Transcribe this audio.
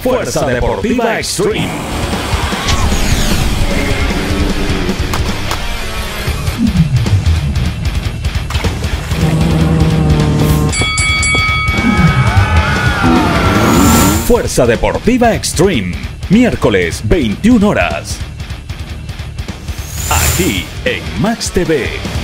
Fuerza Deportiva Extreme. Fuerza Deportiva Extreme, miércoles 21 horas. Aquí en Max TV.